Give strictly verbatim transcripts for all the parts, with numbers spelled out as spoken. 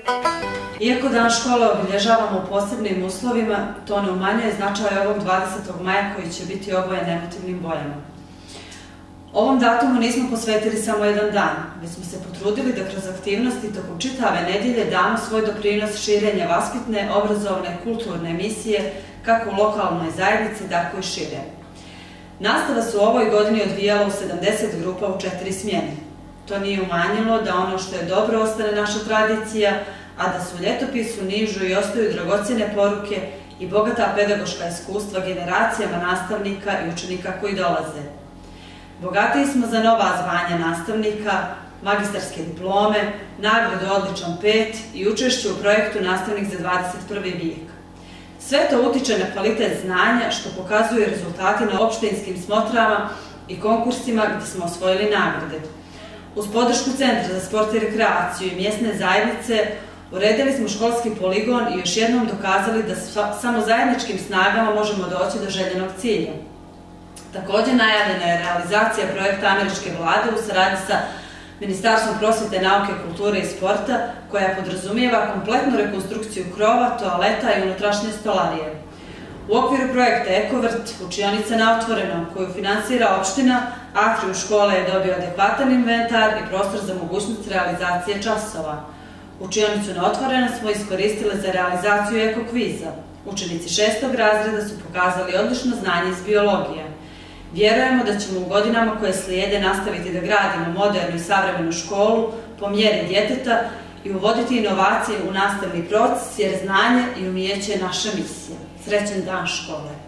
Iako dan škole obilježavamo u posebnim uslovima, to ne umanjuje značaj ovog dvadesetog maja koji će biti obojen emotivnim bojama. Ovom datumu nismo posvetili samo jedan dan, već smo se potrudili da kroz aktivnosti tokom čitave nedelje damo svoj doprinos širenja vaspitne, obrazovne, kulturne emisije kako u lokalnoj zajednici, tako i šire. Nastava se u ovoj godini odvijala u sedamdeset grupa u četiri smjene. To nije umanjilo da ono što je dobro ostane naša tradicija, a da su u ljetopisu nižu i ostaju dragocjene poruke i bogata pedagoška iskustva generacijama nastavnika i učenika koji dolaze. Bogatiji smo za nova zvanja nastavnika, magistarske diplome, nagradu Odličan pet i učešće u projektu Nastavnik za dvadeset prvi vijek. Sve to utiče na kvalitet znanja što pokazuju rezultati na opštinskim smotrama i konkursima gdje smo osvojili nagrade. Uz podršku Centra za sport i rekreaciju i mjesne zajednice uredili smo školski poligon i još jednom dokazali da samo zajedničkim snagama možemo doći do željenog cilja. Također najavljena je realizacija projekta američke vlade u saradnji sa Ministarstvom prosvjete, nauke, kulture i sporta, koja podrazumijeva kompletnu rekonstrukciju krova, toaleta i unutrašnje stolarije. U okviru projekta Ekovrt, učionica na otvorenom, koju finansira opština, atrium škole je dobio adekvatan inventar i prostor za mogućnost realizacije časova. Učionicu na otvorenom smo iskoristili za realizaciju ekokviza. Učenici šestog razreda su pokazali odlično znanje iz biologije. Vjerujemo da ćemo u godinama koje slijede nastaviti da gradimo modernu i savremenu školu po mjeri djeteta i uvoditi inovacije u nastavni proces, jer znanje i umijeće je naša misija. Srećan dan škole!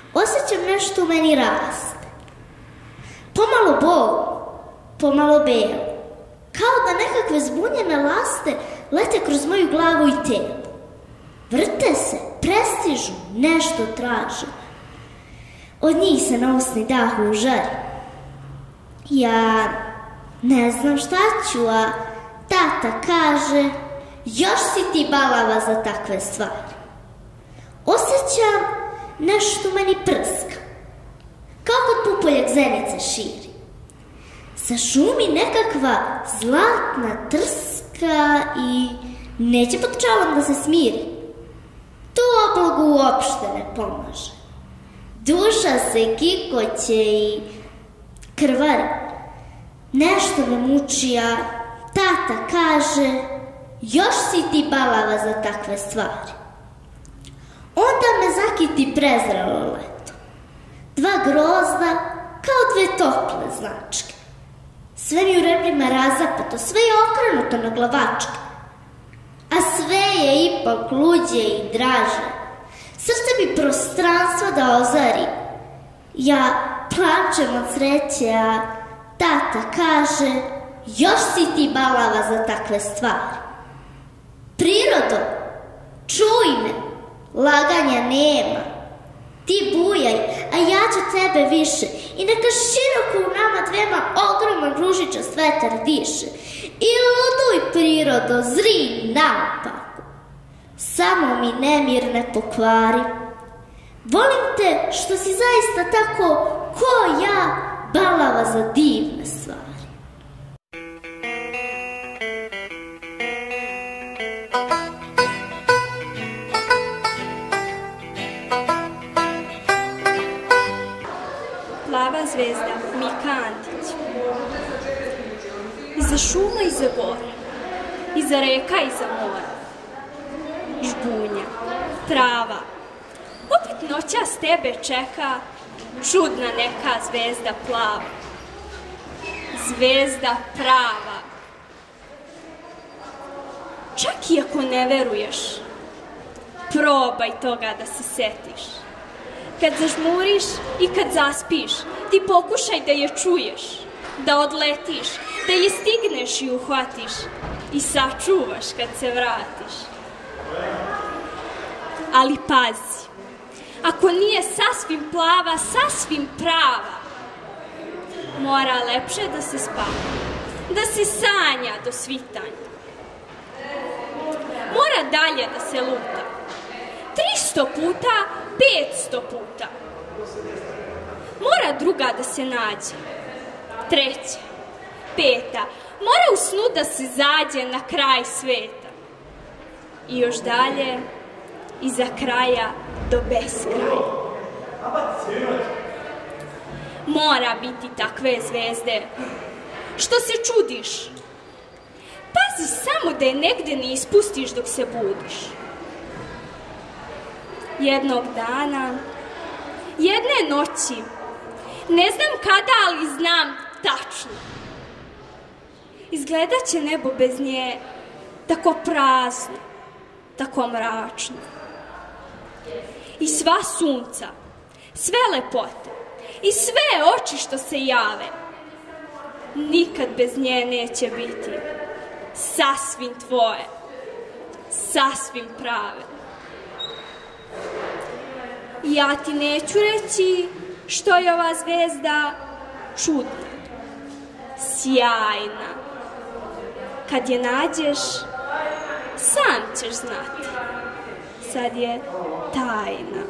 Osjećam nešto u meni raste. Pomalo bol, pomalo belo. Kao da nekakve zbunjene laste lete kroz moju glavu i telo. Vrte se, prestižu, nešto traže. Od njih se na usni dahu žari. Ja ne znam šta ću, a tata kaže, još si ti balava za takve stvari. Osjećam nešto u meni prska, kao kod pupoljak zenice širi. Sa šumi nekakva zlatna trska i neće pod čalom da se smiri. To oblogu uopšte ne pomaže. Duša se kikoće i krvari. Nešto me muči, a tata kaže, još si ti balava za takve stvari. Onda me zakiti prezrelo leto. Dva grozda kao dve tople značke. Sve mi u rebljima razapato, sve je okrenuto na glavačke. A sve je ipak luđe i draže. Srce mi prostranstvo da ozari. Ja plačem od sreće, a tata kaže, još si ti balava za takve stvari. Prirodo, čuj me, laganja nema. Ti bujaj, a ja ću tebe više. I neka široko u nama dvema ogroman ružičast vetar diše. I luduj, prirodo, zri naopako. Samo mi nemir ne pokvari. Volim te što si zaista tako ko ja, balava za divne stvari. Plava zvezda, Mika Antić. Iza šuma, iza gora, iza reka, iza mora, žbunja, trava, opet noćas tebe čeka čudna neka zvezda plava, zvezda prava. Čak i ako ne veruješ, probaj toga da se setiš. Kad zažmuriš i kad zaspiš, ti pokušaj da je čuješ, da odletiš, da je stigneš i uhvatiš i sačuvaš kad se vratiš. Ali pazi, ako nije sasvim plava, sasvim prava, mora lepše da se spava, da se sanja do svitanja. Mora dalje da se luta, tristo puta, petsto puta. Mora druga da se nađe, treća, peta. Mora u snu da se zađe na kraj sveta. I još dalje, iza kraja do beskraja. Mora biti takve zvezde. Što se čudiš? Pazi samo da je negde ne ispustiš dok se budiš. Jednog dana, jedne noći, ne znam kada, ali znam tačno. Izgledat će nebo bez nje tako prazno, tako mračno. I sva sunca, sve lepote i sve oči što se jave, nikad bez nje neće biti sasvim tvoje, sasvim prave. Ja ti neću reći što je ova zvezda čudna, sjajna. Kad je nađeš, sam ćeš znati. Sad je tajna.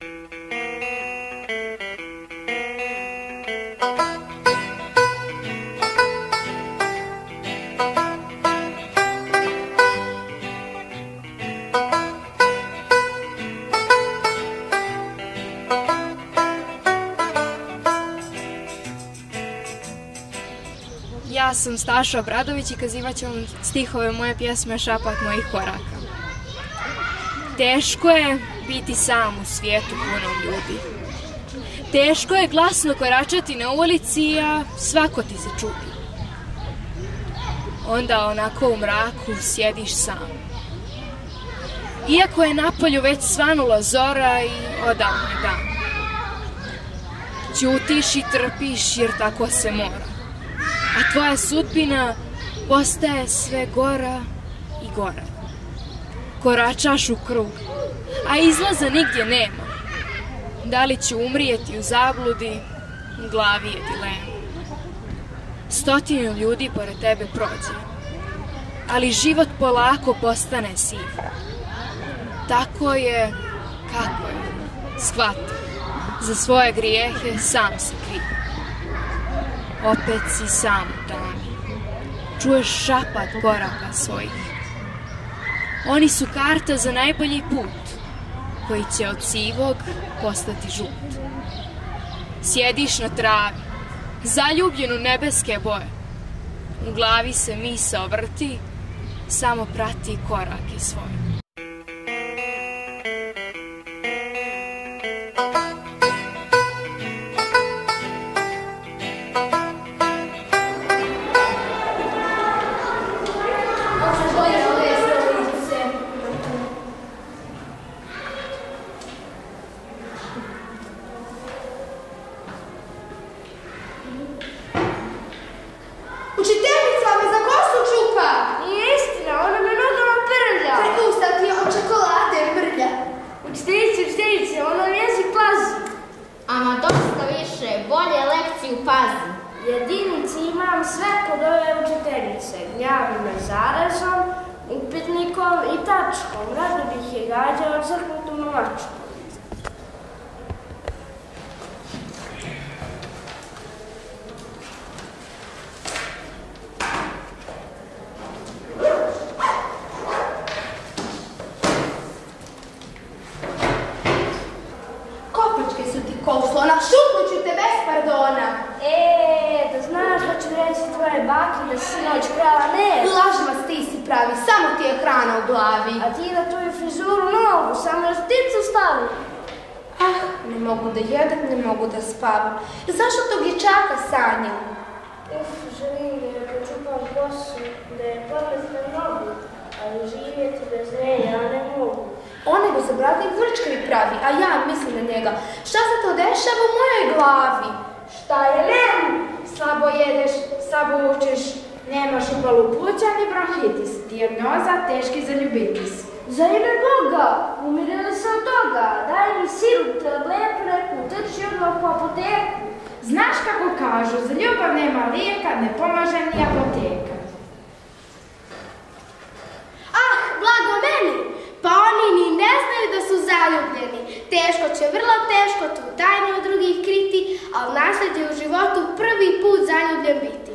Ja sam Staša Obradović i kazivat ću vam stihove moje pjesme Šapat mojih koraka. Teško je biti sam u svijetu punom ljudi. Teško je glasno koračati na ulici, a svako ti se čudi. Onda onako u mraku sjediš sam. Iako je napolju već svanula zora i odavno je dan. Ćutiš i trpiš jer tako se mora. A tvoja sudbina postaje sve gora i gora. Koračaš u krug, a izlaza nigdje nema. Da li ću umrijeti u zabludi, u glavi je dilema. Stotinu ljudi pored tebe prođe, ali život polako postane siv. Tako je, kako je, shvati, za svoje grijehe sam se kriv. Opet si sam u tami, čuješ šapat koraka svojih. Oni su karta za najbolji put, koji će od sivog postati žut. Sjediš na travi, zaljubljen u nebeske boje. U glavi se misao vrti, samo prati korake svoje. Učiteljica me za kosu čupa! Nije istina, ona me nogama prlja. Prekusta ti od čokolade mrlja. Učiteljice, učiteljice, ona jezik pazi. Ama dosta više, bolje lekciju pazi. Jedinici imam sve kod ove učiteljice. Gnjavi me zarezom, upitnikom i tačkom. Rado bih je gađao crknutom mačkom. Kopačke su ti koslona, šutnut ću te bez pardona. E, da znaš da ću reći tvoje baki da si noć prava ne. Lažima ti si pravi, samo ti je hrana u glavi. A ti na tvoju frizuru nogu, samo još ticu stavi. Ah, ne mogu da jedem, ne mogu da spavam. Zašto tog dječaka sanjam? Uf, želim je da čupam kosu, da je podnesne nogu, ali živjeti bez nje ja ne mogu. On nego se bratnik vrčkavi pravi, a ja mislim na njega. Šta se to dešava u mojoj glavi? Šta je meni? Slabo jedeš, slabo učiš, nemaš upalu pluća ni bronhitis, dijagnoza teški zaljubitis. Za ime Boga, umirili se od toga, daj mi sirup, tabletu neku, trči odmah po apoteku. Znaš kako kažu, za ljubav nema lijeka, ne pomaže ni apoteka. Ah, blago meni! Pa oni ni ne znaju da su zaljubljeni. Teško će, vrlo teško tu tajnu od drugih kriti, ali nasled je u životu prvi put zaljubljen biti.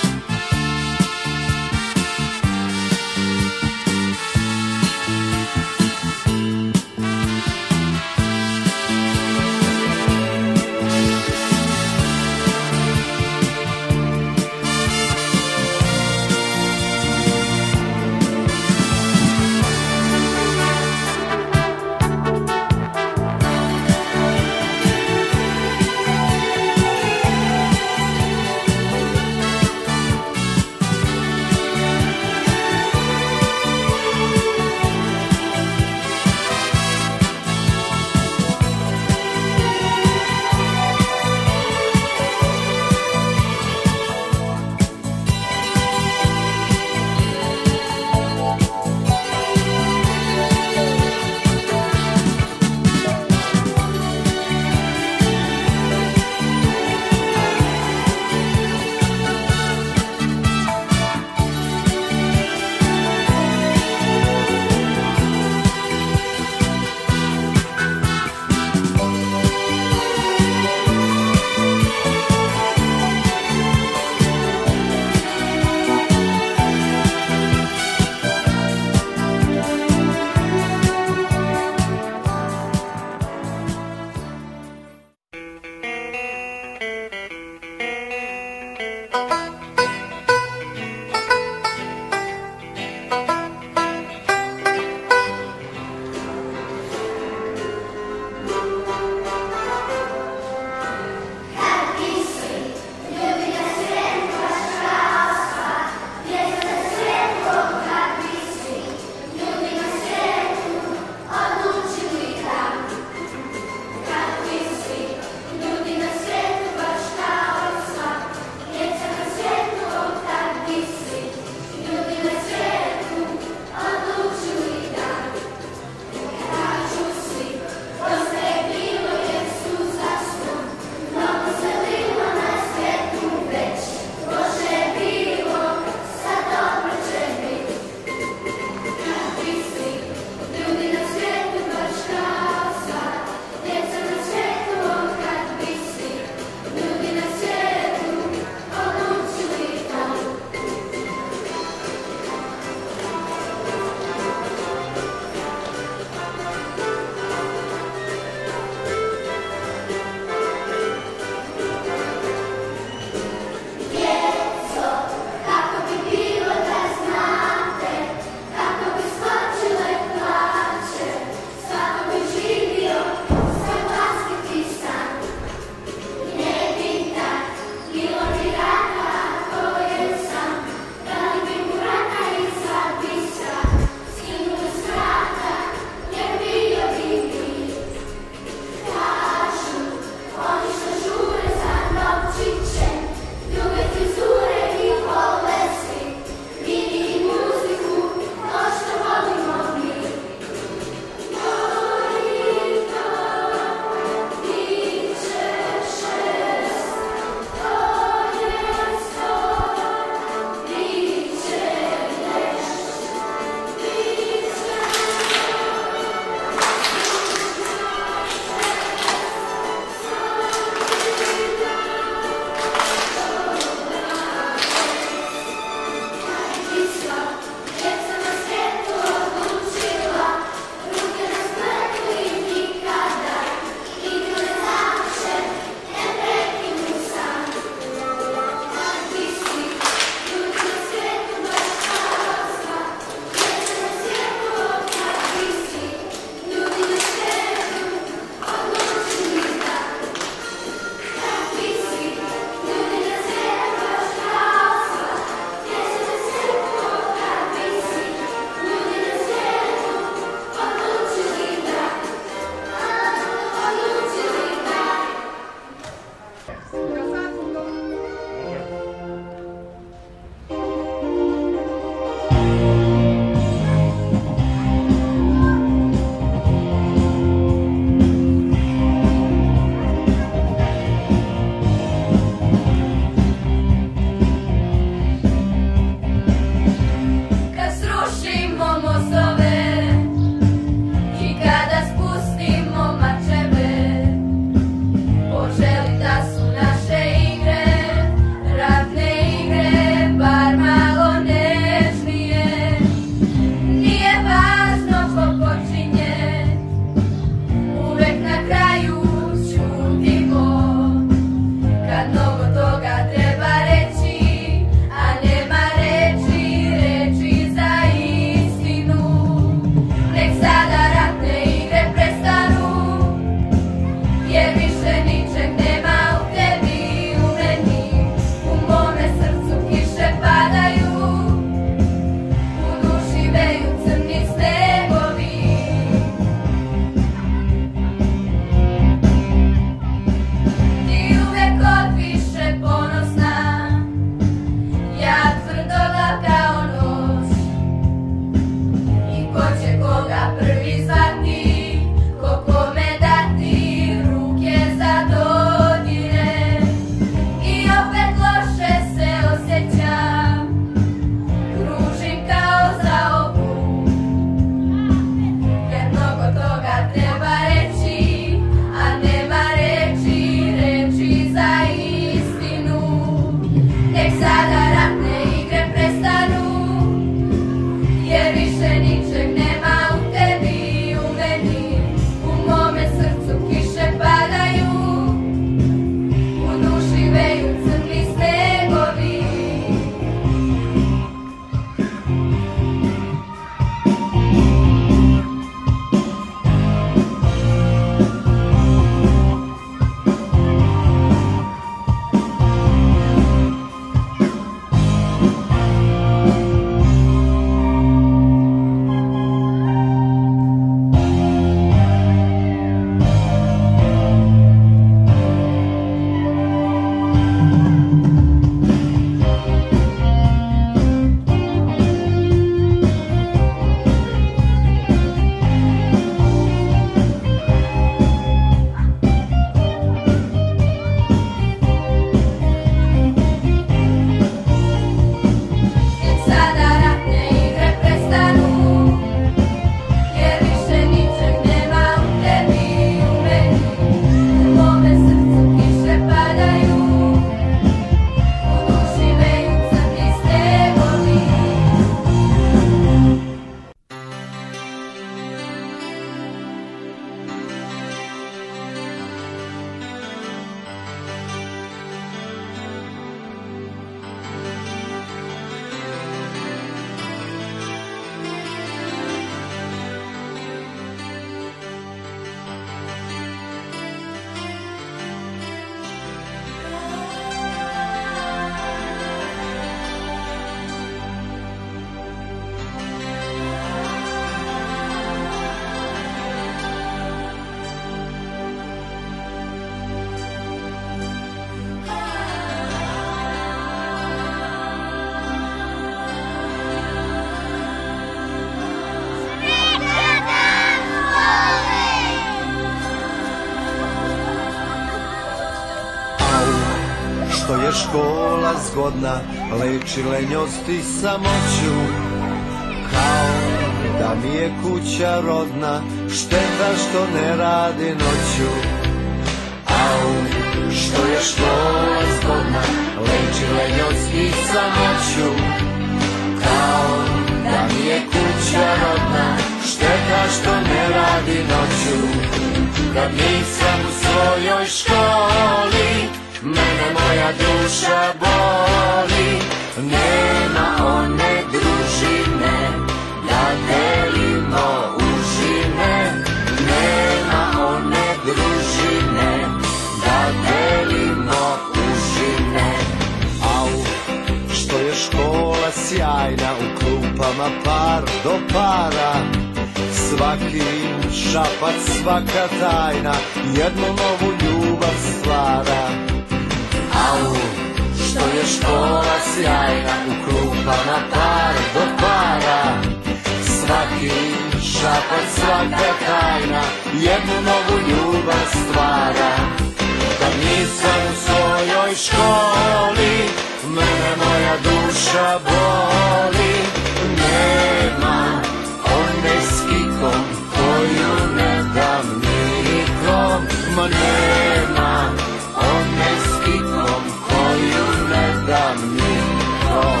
je škola zgodna, leči lenjost i samoću. Kao da mi je kuća rodna, šteta što ne radi noću. Au, što je škola zgodna, leči lenjost i samoću. Kao da mi je kuća rodna, šteta što ne radi noću. Kad nisam u svojoj školi, mene moja duša boli. Nema one družine, da delimo užine. Nema one družine, da delimo užine. Au, što je škola sjajna, u klupama par do para. Svaki šapac, svaka tajna, jednu novu ljubav stvara. Au, što je škola sjajna, u klupama par do para. Svaki šapac, svaka tajna, jednu novu ljubav stvara. Kad nisam u svojoj školi, mene moja duša boli. Nema one s kikom koju ne dam nikom. Ma nema one s kikom koju ne dam nikom.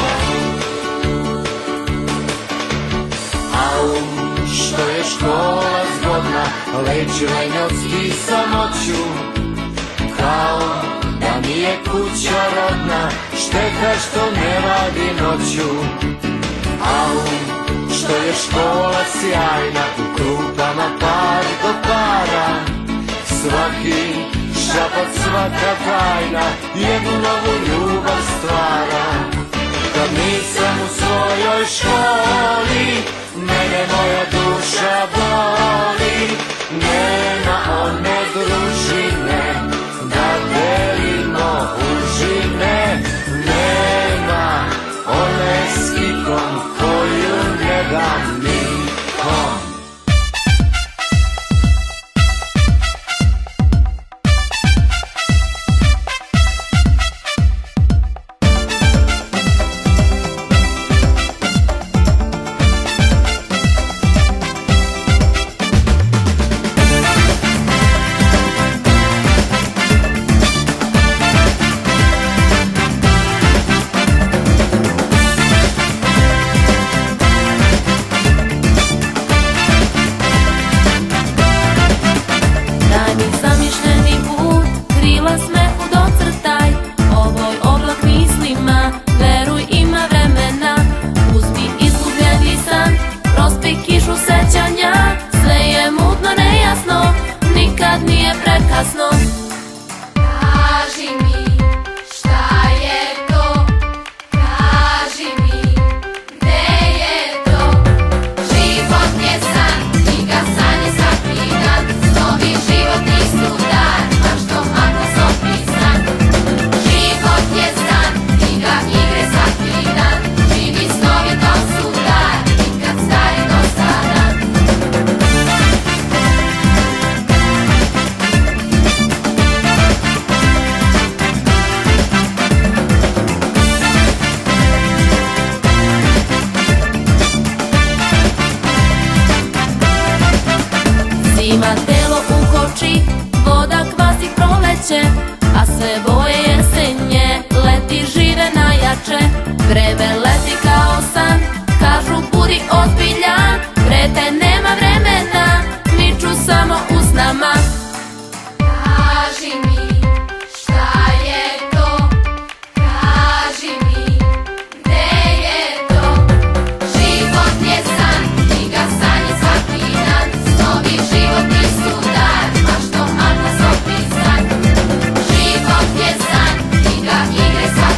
Au, što je škola zgodna, leči lenjost i samoću. Kao da mi je kuća rodna, šteta što ne radi noću. Au, što je škola sjajna, u klupama par do para. Svaki šapac, svaka tajna, jednu novu ljubav stvara. Kad nisam u svojoj školi, mene moja duša boli. Nema one družine, da delimo užine. Nema one s kikom koju ne dam nikom.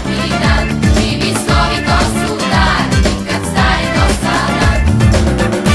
Živi snovi to su dar, nikad stari do sada.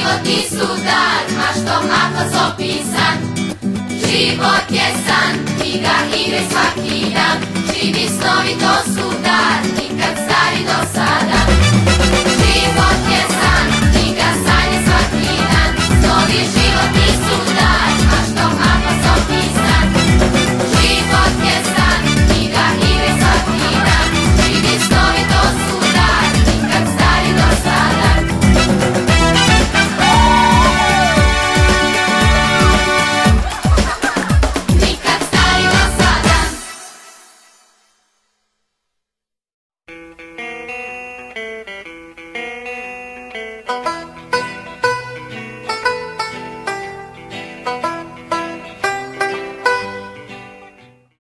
Život nisu dar, maštom atlas opisan. Život je san, knjiga igre svaki dan. Živi snovi to su dar.